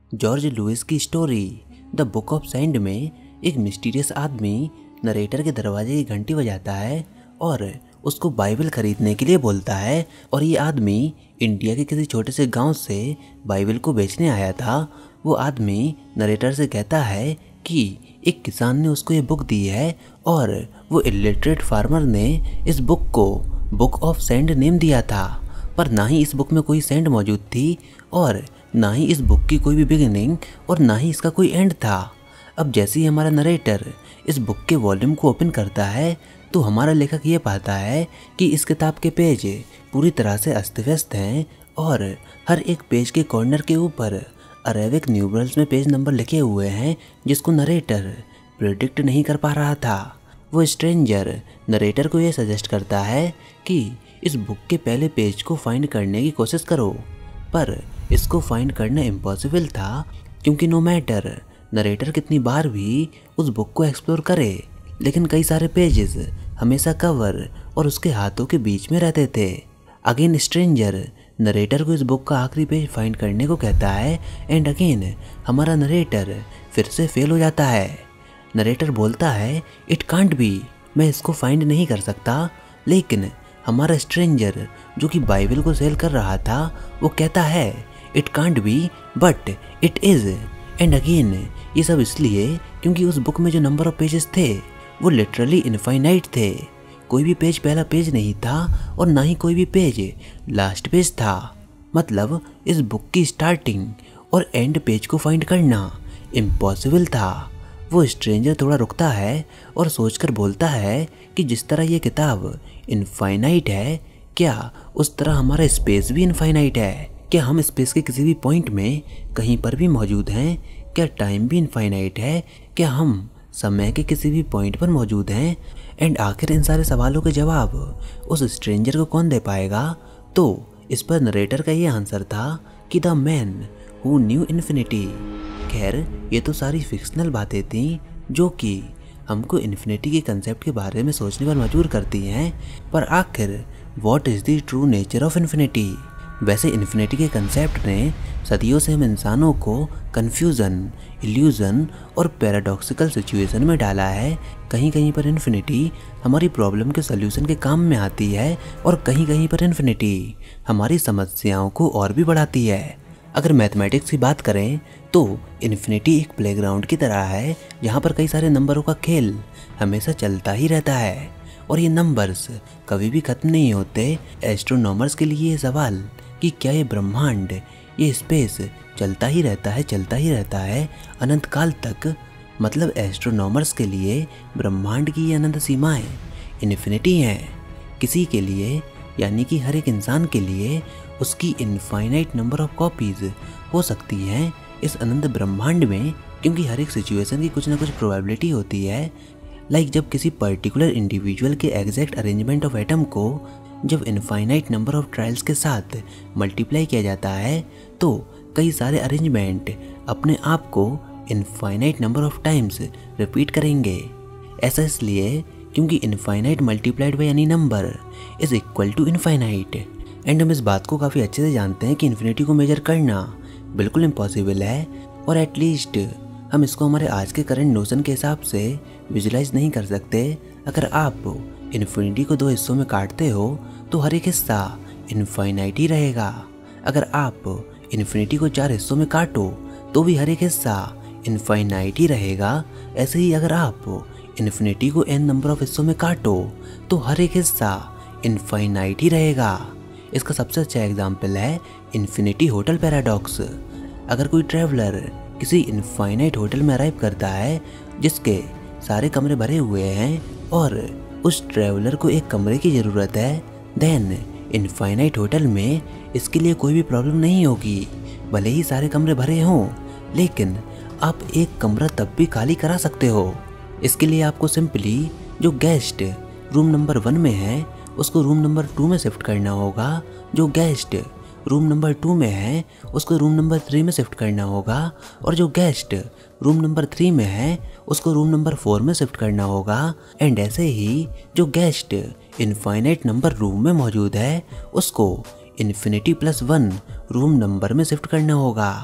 George Luis की story the book of sand में एक मिस्टीरियस आदमी नरेटर के दरवाजे की घंटी बजाता है और उसको बाइबल खरीदने के लिए बोलता है। और ये आदमी इंडिया के किसी छोटे से गांव से बाइबल को बेचने आया था। वो आदमी नरेटर से कहता है कि एक किसान ने उसको ये बुक दी है और वो इलिटरेट फार्मर ने इस बुक को बुक ऑफ सैंड नेम दिया था, पर ना ही इस बुक में कोई सैंड मौजूद थी और ना ही इस बुक की कोई भी बिगिनिंग और ना ही इसका कोई एंड था। अब जैसे ही हमारा नरेटर इस बुक के वॉल्यूम को ओपन करता है तो हमारा लेखक ये पाता है कि इस किताब के पेज पूरी तरह से अस्त व्यस्त हैं और हर एक पेज के कॉर्नर के ऊपर अरेबिक न्यूमरल्स में पेज नंबर लिखे हुए हैं, जिसको नरेटर प्रेडिक्ट नहीं कर पा रहा था। वो स्ट्रेंजर नरेटर को ये सजेस्ट करता है कि इस बुक के पहले पेज को फाइंड करने की कोशिश करो, पर इसको फाइंड करना इम्पॉसिबल था क्योंकि नो मैटर नरेटर कितनी बार भी उस बुक को एक्सप्लोर करे, लेकिन कई सारे पेजेस हमेशा कवर और उसके हाथों के बीच में रहते थे। अगेन स्ट्रेंजर नरेटर को इस बुक का आखिरी पेज फाइंड करने को कहता है एंड अगेन हमारा नरेटर फिर से फेल हो जाता है। नरेटर बोलता है इट कांट बी, मैं इसको फाइंड नहीं कर सकता, लेकिन हमारा स्ट्रेंजर जो कि बाइबल को सेल कर रहा था वो कहता है it can't be but it is. And again ये सब इसलिए क्योंकि उस बुक में जो नंबर ऑफ पेजेस थे वो लिटरली इनफाइनाइट थे। कोई भी पेज पहला पेज नहीं था और ना ही कोई भी पेज लास्ट पेज था। मतलब इस बुक की स्टार्टिंग और एंड पेज को फाइंड करना इम्पॉसिबल था। वो स्ट्रेंजर थोड़ा रुकता है और सोचकर बोलता है कि जिस तरह ये किताब इनफाइनाइट है, क्या उस तरह हमारा स्पेस भी इनफाइनाइट है? क्या हम स्पेस के किसी भी पॉइंट में कहीं पर भी मौजूद हैं? क्या टाइम भी इनफाइनाइट है? क्या हम समय के किसी भी पॉइंट पर मौजूद हैं? एंड आखिर इन सारे सवालों के जवाब उस स्ट्रेंजर को कौन दे पाएगा? तो इस पर नरेटर का ये आंसर था कि the man who knew infinity. खैर ये तो सारी फिक्शनल बातें थीं जो कि हमको इन्फिनिटी के कंसेप्ट के बारे में सोचने पर मजबूर करती हैं, पर आखिर what is the true nature of infinity? वैसे इन्फिनिटी के कंसेप्ट ने सदियों से हम इंसानों को कन्फ्यूज़न, इल्यूज़न और पैराडॉक्सिकल सिचुएशन में डाला है। कहीं कहीं पर इन्फिनिटी हमारी प्रॉब्लम के सल्यूशन के काम में आती है और कहीं कहीं पर इन्फिनिटी हमारी समस्याओं को और भी बढ़ाती है। अगर मैथमेटिक्स की बात करें तो इन्फिनिटी एक प्लेग्राउंड की तरह है जहाँ पर कई सारे नंबरों का खेल हमेशा चलता ही रहता है और ये नंबर्स कभी भी ख़त्म नहीं होते। एस्ट्रोनॉमर्स के लिए ये सवाल कि क्या ये ब्रह्मांड, ये स्पेस चलता ही रहता है अनंत काल तक? मतलब एस्ट्रोनॉमर्स के लिए ब्रह्मांड की ये अनंत सीमाएं इन्फिनिटी हैं। किसी के लिए यानी कि हर एक इंसान के लिए उसकी इनफाइनाइट नंबर ऑफ कॉपीज़ हो सकती हैं इस अनंत ब्रह्मांड में, क्योंकि हर एक सिचुएशन की कुछ ना कुछ प्रोबेबिलिटी होती है। लाइक जब किसी पर्टिकुलर इंडिविजुअल के एग्जैक्ट अरेंजमेंट ऑफ एटम को जब इनफाइनाइट नंबर ऑफ ट्रायल्स के साथ मल्टीप्लाई किया जाता है तो कई सारे अरेंजमेंट अपने आप को infinite number of times repeat करेंगे। ऐसा इसलिए क्योंकि infinite multiplied by any number is equal to infinite. And हम इस बात को काफ़ी अच्छे से जानते हैं कि इन्फिनिटी को मेजर करना बिल्कुल इम्पॉसिबल है, और एटलीस्ट हम इसको हमारे आज के करंट नोशन के हिसाब से विजुलाइज नहीं कर सकते। अगर आप इन्फिनिटी को 2 हिस्सों में काटते हो तो हर एक हिस्सा इनफाइनाइट ही रहेगा। अगर आप इन्फिनिटी को 4 हिस्सों में काटो तो भी हर एक हिस्सा इनफाइनाइट ही रहेगा। ऐसे ही अगर आप इन्फिनिटी को n नंबर ऑफ हिस्सों में काटो तो हर एक हिस्सा इनफाइनाइट ही रहेगा। इसका सबसे अच्छा एग्जाम्पल है इन्फिनिटी होटल पैराडॉक्स। अगर कोई ट्रैवलर किसी इनफाइनाइट होटल में अराइव करता है जिसके सारे कमरे भरे हुए हैं और उस ट्रैवलर को एक कमरे की ज़रूरत है, देन इनफाइनाइट होटल में इसके लिए कोई भी प्रॉब्लम नहीं होगी। भले ही सारे कमरे भरे हों, लेकिन आप एक कमरा तब भी खाली करा सकते हो। इसके लिए आपको सिंपली जो गेस्ट रूम नंबर 1 में है उसको रूम नंबर 2 में शिफ्ट करना होगा, जो गेस्ट रूम नंबर 2 में है उसको रूम नंबर 3 में शिफ्ट करना होगा, और जो गेस्ट रूम नंबर 3 में है उसको रूम नंबर 4 में शिफ्ट करना होगा। एंड ऐसे ही जो गेस्ट इनफाइनाइट नंबर रूम में मौजूद है उसको इन्फिनिटी +1 रूम नंबर में शिफ्ट करना होगा।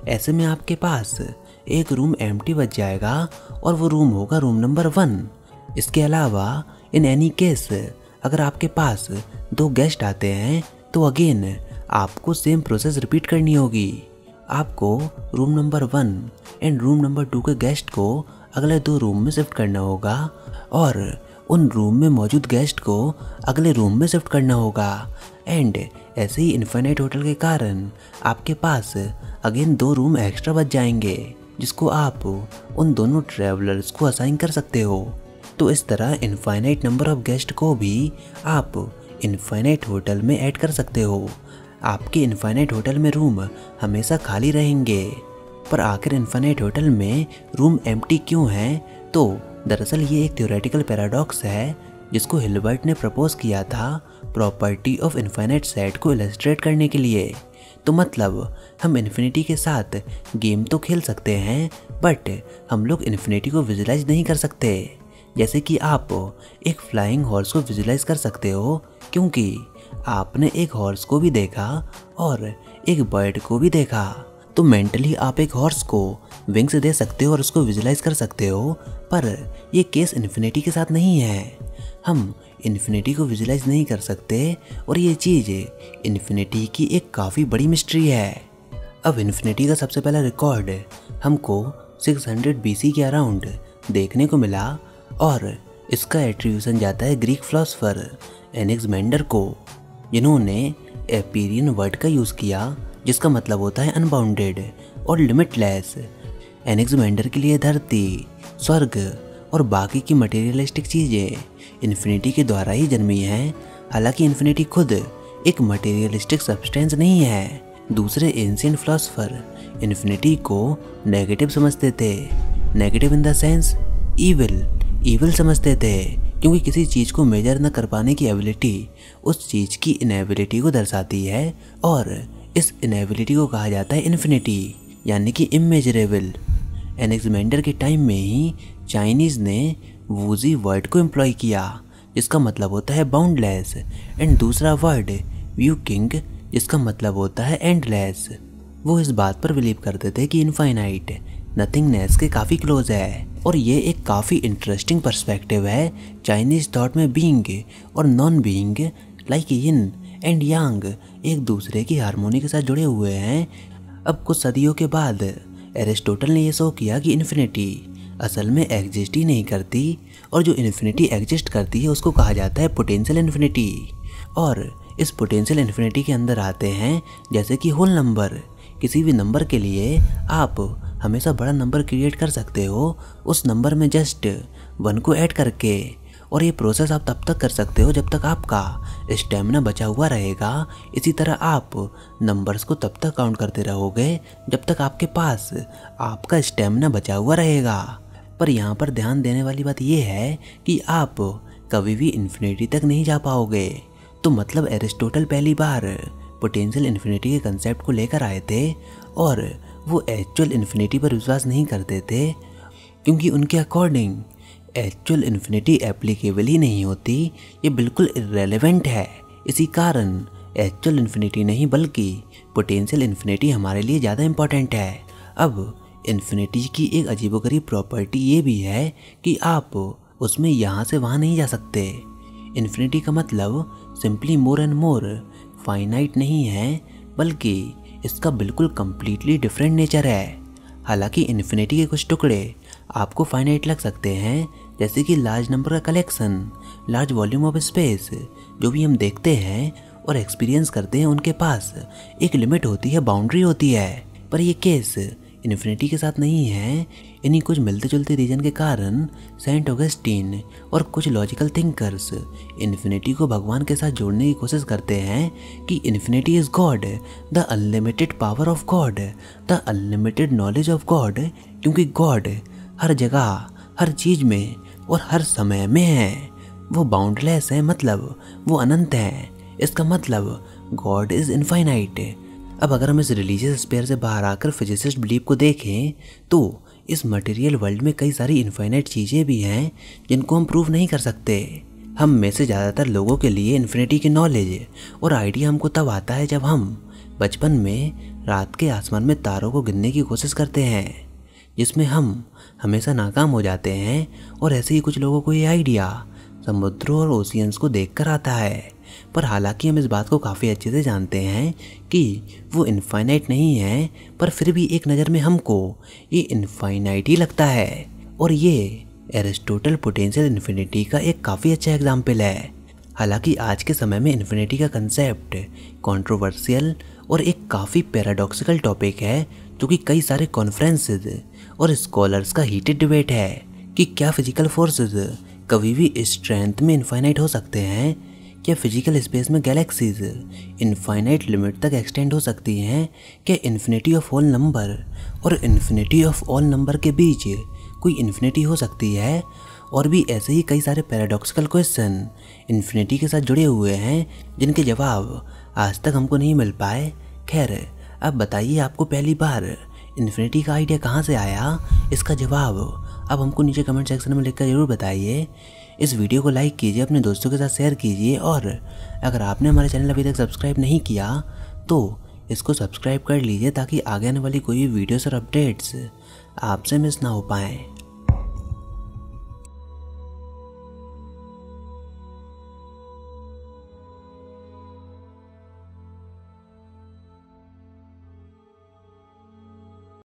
ऐसे में आपके पास एक रूम एम्प्टी बच जाएगा और वो रूम होगा रूम नंबर 1। इसके अलावा इन एनी केस अगर आपके पास 2 गेस्ट आते हैं तो अगेन आपको सेम प्रोसेस रिपीट करनी होगी। आपको room number 1 and room number 2 के गेस्ट को अगले 2 रूम में शिफ्ट करना होगा और उन रूम में मौजूद गेस्ट को अगले रूम में शिफ्ट करना होगा। एंड ऐसे ही इन्फिनिट होटल के कारण आपके पास अगेन 2 रूम एक्स्ट्रा बच जाएंगे जिसको आप उन दोनों ट्रैवलर्स को असाइन कर सकते हो। तो इस तरह इनफाइनाइट नंबर ऑफ गेस्ट को भी आप इनफाइनाइट होटल में ऐड कर सकते हो। आपके इनफाइनाइट होटल में रूम हमेशा खाली रहेंगे। पर आखिर इनफाइनाइट होटल में रूम एम्प्टी क्यों हैं? तो दरअसल ये एक थ्योरेटिकल पैराडॉक्स है जिसको हिल्बर्ट ने प्रपोज किया था प्रॉपर्टी ऑफ इनफाइनाइट सेट को इलस्ट्रेट करने के लिए। तो मतलब हम इन्फिनिटी के साथ गेम तो खेल सकते हैं बट हम लोग इन्फिनिटी को विजुलाइज नहीं कर सकते। जैसे कि आप एक फ्लाइंग हॉर्स को विजुलाइज कर सकते हो क्योंकि आपने एक हॉर्स को भी देखा और एक बर्ड को भी देखा। तो मेंटली आप एक हॉर्स को विंग्स दे सकते हो और उसको विजुलाइज कर सकते हो, पर ये केस इन्फिनिटी के साथ नहीं है। हम इन्फिनिटी को विजुलाइज नहीं कर सकते और ये चीज़ इन्फिनिटी की एक काफ़ी बड़ी मिस्ट्री है। अब इन्फिनिटी का सबसे पहला रिकॉर्ड हमको 600 BC के अराउंड देखने को मिला और इसका एट्रीब्यूशन जाता है ग्रीक फिलोसोफर एनेक्समेंडर को, जिन्होंने एपीरियन वर्ड का यूज़ किया जिसका मतलब होता है अनबाउंडेड और लिमिटलेस। एनेक्समेंडर के लिए धरती, स्वर्ग और बाकी की मटेरियलिस्टिक चीज़ें इन्फिनिटी के द्वारा ही जन्मी हैं। हालांकि इन्फिनिटी खुद एक मटेरियलिस्टिक सब्सटेंस नहीं है। दूसरे एंशिएंट फिलोसोफर इन्फिनिटी को नेगेटिव समझते थे। Negative in the sense evil समझते थे, क्योंकि किसी चीज़ को मेजर न कर पाने की एबिलिटी उस चीज़ की इनएबिलिटी को दर्शाती है और इस इनएबिलिटी को कहा जाता है इन्फिनिटी, यानी कि इमेजरेबल। एनेक्समेंडर के टाइम में ही चाइनीज़ ने वूजी वर्ड को एम्प्लॉय किया जिसका मतलब होता है बाउंडलेस, एंड दूसरा वर्ड व्यू किंग जिसका मतलब होता है एंडलेस। वो इस बात पर बिलीव करते थे कि इनफाइनाइट नथिंगनेस के काफ़ी क्लोज है और ये एक काफ़ी इंटरेस्टिंग पर्सपेक्टिव है। चाइनीज़ थॉट में बीइंग और non being like yin and yang एक दूसरे की हार्मोनी के साथ जुड़े हुए हैं। अब कुछ सदियों के बाद एरिस्टोटल ने यह शो किया कि इन्फिनिटी असल में एग्जिस्ट ही नहीं करती और जो इन्फिनिटी एग्जिस्ट करती है उसको कहा जाता है पोटेंशियल इन्फिनिटी। और इस पोटेंशियल इन्फिनिटी के अंदर आते हैं जैसे कि होल नंबर। किसी भी नंबर के लिए आप हमेशा बड़ा नंबर क्रिएट कर सकते हो उस नंबर में जस्ट 1 को ऐड करके, और ये प्रोसेस आप तब तक कर सकते हो जब तक आपका स्टेमिना बचा हुआ रहेगा। इसी तरह आप नंबर्स को तब तक काउंट करते रहोगे जब तक आपके पास आपका स्टेमिना बचा हुआ रहेगा। पर यहाँ पर ध्यान देने वाली बात यह है कि आप कभी भी इन्फिनिटी तक नहीं जा पाओगे। तो मतलब एरिस्टोटल पहली बार पोटेंशियल इन्फिनिटी के कंसेप्ट को लेकर आए थे और वो एक्चुअल इन्फिनिटी पर विश्वास नहीं करते थे, क्योंकि उनके अकॉर्डिंग एक्चुअल इन्फिनिटी एप्लीकेबल ही नहीं होती, ये बिल्कुल इर्रेलेवेंट है। इसी कारण एक्चुअल इन्फिनिटी नहीं बल्कि पोटेंशियल इन्फिनिटी हमारे लिए ज़्यादा इम्पॉर्टेंट है। अब इन्फिनिटी की एक अजीबोगरीब प्रॉपर्टी ये भी है कि आप उसमें यहाँ से वहाँ नहीं जा सकते। इन्फिनिटी का मतलब simply more and more finite नहीं है, बल्कि इसका बिल्कुल कम्प्लीटली डिफरेंट नेचर है। हालांकि इन्फिनिटी के कुछ टुकड़े आपको फाइनाइट लग सकते हैं, जैसे कि लार्ज नंबर का collection, large volume of space. जो भी हम देखते हैं और एक्सपीरियंस करते हैं उनके पास एक लिमिट होती है, बाउंड्री होती है। पर ये केस इन्फिनिटी के साथ नहीं है। इन्हीं कुछ मिलते जुलते रीजन के कारण सेंट ऑगस्टीन और कुछ लॉजिकल थिंकर्स इन्फिनिटी को भगवान के साथ जोड़ने की कोशिश करते हैं कि infinity is God, the unlimited power of God, the unlimited knowledge of God. क्योंकि गॉड हर जगह, हर चीज़ में और हर समय में है। वो बाउंडलेस है, मतलब वो अनंत है। इसका मतलब गॉड इज़ इनफाइनाइट। अब अगर हम इस रिलीजियस स्पेयर से बाहर आकर फिजिसिस्ट बिलीव को देखें तो इस मटेरियल वर्ल्ड में कई सारी इनफाइनाइट चीज़ें भी हैं जिनको हम प्रूव नहीं कर सकते। हम में से ज़्यादातर लोगों के लिए इन्फिनिटी की नॉलेज और आइडिया हमको तब आता है जब हम बचपन में रात के आसमान में तारों को गिनने की कोशिश करते हैं, जिसमें हम हमेशा नाकाम हो जाते हैं। और ऐसे ही कुछ लोगों को ये आइडिया समुद्रों और ओशियंस को देखकर आता है, पर हालांकि हम इस बात को काफ़ी अच्छे से जानते हैं कि वो इनफाइनाइट नहीं है, पर फिर भी एक नज़र में हमको ये इनफाइनाइट ही लगता है। और ये एरिस्टोटल पोटेंशियल इन्फिनिटी का एक काफ़ी अच्छा एग्जाम्पल है। हालांकि आज के समय में इन्फिनिटी का कंसेप्ट कंट्रोवर्शियल और एक काफ़ी पैराडॉक्सिकल टॉपिक है, जो कि कई सारे कॉन्फ्रेंसेस और स्कॉलर्स का हीटेड डिबेट है कि क्या फिजिकल फोर्सेस कभी भी स्ट्रेंथ में इनफाइनाइट हो सकते हैं। क्या फिजिकल स्पेस में गैलेक्सीज इनफाइनाइट लिमिट तक एक्सटेंड हो सकती हैं। क्या इन्फिनिटी ऑफ ऑल नंबर और इन्फिनिटी ऑफ ऑल नंबर के बीच कोई इन्फिनिटी हो सकती है। और भी ऐसे ही कई सारे पैराडॉक्सिकल क्वेश्चन इन्फिनिटी के साथ जुड़े हुए हैं, जिनके जवाब आज तक हमको नहीं मिल पाए। खैर, अब बताइए आपको पहली बार इन्फिनिटी का आइडिया कहाँ से आया। इसका जवाब अब हमको नीचे कमेंट सेक्शन में लिखकर ज़रूर बताइए। इस वीडियो को लाइक कीजिए, अपने दोस्तों के साथ शेयर कीजिए, और अगर आपने हमारे चैनल अभी तक सब्सक्राइब नहीं किया तो इसको सब्सक्राइब कर लीजिए, ताकि आगे आने वाली कोई भी वीडियोस और अपडेट्स आपसे मिस ना हो पाएँ।